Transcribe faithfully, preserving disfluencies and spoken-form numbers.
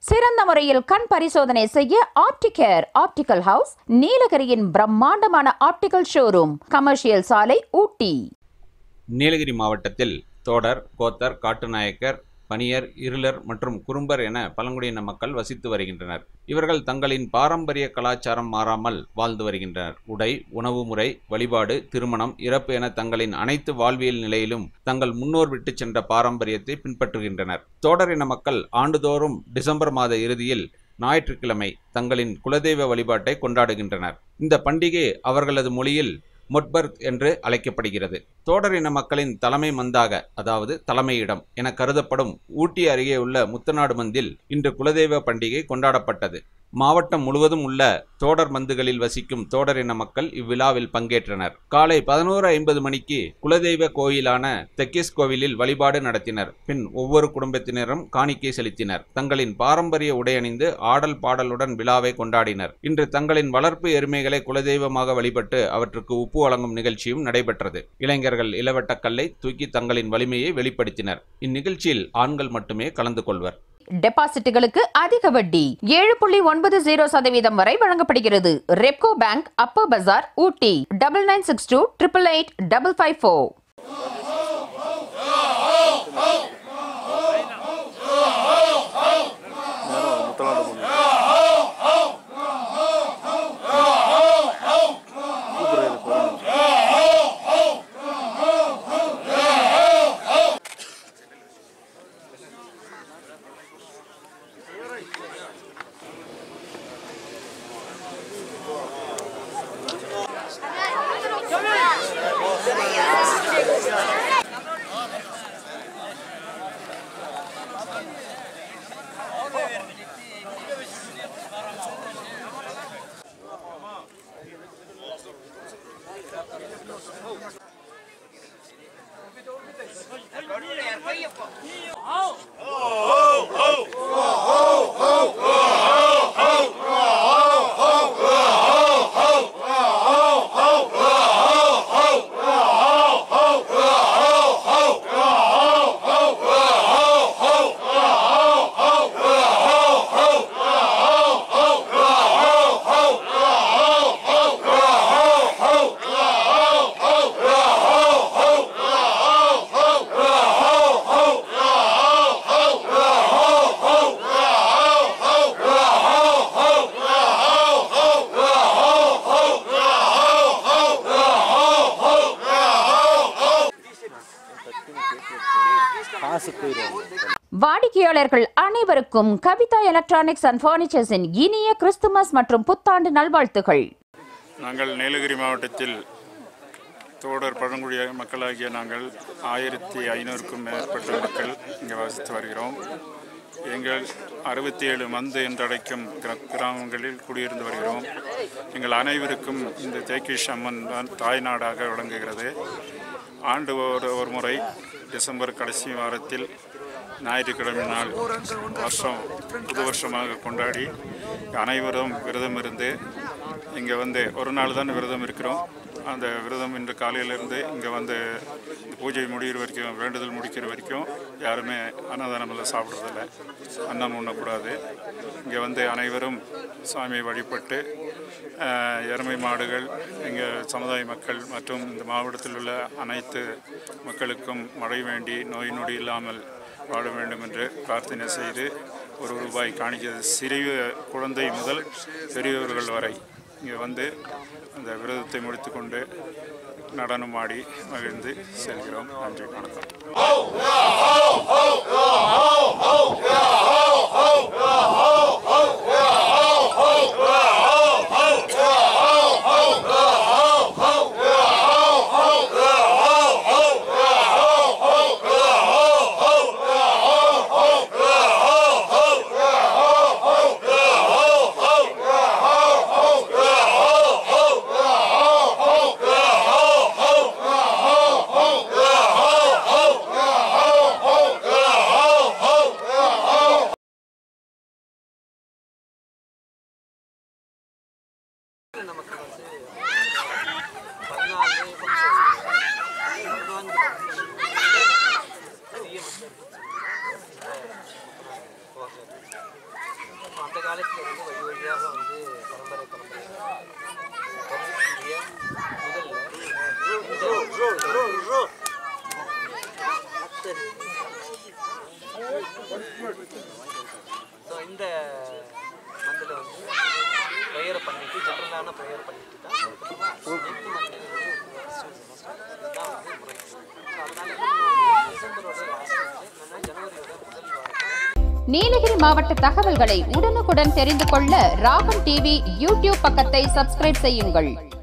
சிறந்த முறையில் கண் பரிசோதனை செய்ய ஆப்டிகேர் ஆப்டிகல் ஹவுஸ், நீலகிரியின் பிரம்மாண்டமான ஆப்டிகல் ஷோரூம், கமர்ஷியல் சாலை, ஊட்டி. நீலகிரி மாவட்டத்தில் தோடர், கோத்தர், காட்டுநாயக்கர், பனியர், இருளர் மற்றும் குறும்பர் என பழங்குடியின மக்கள் வசித்து வருகின்றனர். இவர்கள் தங்களின் பாரம்பரிய கலாச்சாரம் மாறாமல் வாழ்ந்து வருகின்றனர். உடை, உணவு முறை, வழிபாடு, திருமணம், இறப்பு என தங்களின் அனைத்து வாழ்வியல் நிலையிலும் தங்கள் முன்னோர் விட்டு சென்ற பாரம்பரியத்தை பின்பற்றுகின்றனர். தோடர் இன மக்கள் ஆண்டுதோறும் டிசம்பர் மாத இறுதியில் ஞாயிற்றுக்கிழமை தங்களின் குலதெய்வ வழிபாட்டை கொண்டாடுகின்றனர். இந்த பண்டிகை அவர்களது மொழியில் மொட்பர்த் என்று அழைக்கப்படுகிறது. தோடர் இன மக்களின் தலைமை மந்தாக, அதாவது தலைமையிடம் என கருதப்படும் ஊட்டி அருகே உள்ள முத்தநாடு மந்தில் இன்று குலதெய்வ பண்டிகை கொண்டாடப்பட்டது. மாவட்டம் முழுவதும் உள்ள தோடர் மந்துகளில் வசிக்கும் தோடர் இன மக்கள் இவ்விழாவில் பங்கேற்றனர். காலை பதினோரு ஐம்பது மணிக்கு குலதெய்வ கோயிலான தெக்கிஸ் கோவிலில் வழிபாடு நடத்தினர். பின் ஒவ்வொரு குடும்பத்தினரும் காணிக்கை செலுத்தினர். தங்களின் பாரம்பரிய உடையணிந்து ஆடல் பாடலுடன் விழாவை கொண்டாடினர். இன்று தங்களின் வளர்ப்பு எருமைகளை குலதெய்வமாக வழிபட்டு அவற்றுக்கு உப்பு வழங்கும் நிகழ்ச்சியும் நடைபெற்றது. இளைஞர்கள் இளவட்டக்கல்லை தூக்கி தங்களின் வலிமையை வெளிப்படுத்தினர். இந்நிகழ்ச்சியில் ஆண்கள் மட்டுமே கலந்து கொள்வர். டெபாசிட்டுகளுக்கு அதிக வட்டி ஏழு புள்ளி ஒன்பது ஜீரோ சதவீதம் வரை வழங்கப்படுகிறது. Repco bank, upper Bazaar, Ooty. Double nine six two triple eight double five four. வாடிக்கையாளர்கள் அனைவருக்கும் கவிதா எலக்ட்ரானிக்ஸ் அண்ட் பர்னிச்சர்ஸின் இனிய கிறிஸ்துமஸ் மற்றும் புத்தாண்டு நல்வாழ்த்துகள். நாங்கள் நீலகிரி மாவட்டத்தில் தோடர் பழங்குடி மக்களாகிய நாங்கள் ஆயிரத்தி ஐநூறுக்கும் மேற்பட்ட மக்கள் இங்கே வசித்து வருகிறோம். எங்கள் அறுபத்தி ஏழு மந்து என்றழைக்கும் கிராமங்களில் குடியிருந்து வருகிறோம். எங்கள் அனைவருக்கும் இந்த தேக்கிஷ் அம்மன் தான் தாய்நாடாக விளங்குகிறது. ஆண்டு ஒரு ஒரு முறை டிசம்பர் கடைசி வாரத்தில் ஞாயிற்றுக்கிழமை நாள் வருஷம் புது வருஷமாக கொண்டாடி அனைவரும் விரதம் இருந்து இங்கே வந்து ஒரு நாள் தான் விரதம் இருக்கிறோம். அந்த விரதம் இன்று காலையிலேருந்து இங்கே வந்து பூஜை முடிகிற வரைக்கும், வேண்டுதல் முடிக்கிற வரைக்கும் யாருமே அன்னதானமெல்லாம் சாப்பிட்றதில்ல, அன்னம் உண்ணக்கூடாது. இங்கே வந்து அனைவரும் சாமியை வழிபட்டு எருமை மாடுகள், எங்கள் சமுதாய மக்கள் மற்றும் இந்த மாவட்டத்தில் உள்ள அனைத்து மக்களுக்கும் மழை வேண்டி நோய் நொடி இல்லாமல் வாழ வேண்டும் என்று பிரார்த்தனை செய்து ஒரு ரூபாய் காணிக்கிறது. சிறிய குழந்தை முதல் பெரியவர்கள் வரை இங்கே வந்து அந்த விரதத்தை முடித்து கொண்டு நடனம் ஆடி மகிழ்ந்து செல்கிறோம். நன்றி, வணக்கம். காலத்தில் வந்து வழி வழியாக வந்து பரம்பரை பரம்பரை ஸோ இந்த மந்தில் வந்து ப்ரேயரை பண்ணிட்டு ஜென்ரலான ப்ரேயர் பண்ணிட்டு தான் இதுதான் வந்து முறை. ஸோ அதனால டிசம்பரோட லாஸ்ட் இல்லைன்னா ஜனவரியோட முதல் வாரம். நீலகிரி மாவட்ட தகவல்களை உடனுக்குடன் தெரிந்து கொள்ள ராகம் டிவி யூடியூப் பக்கத்தை சப்ஸ்கிரைப் செய்யுங்கள்.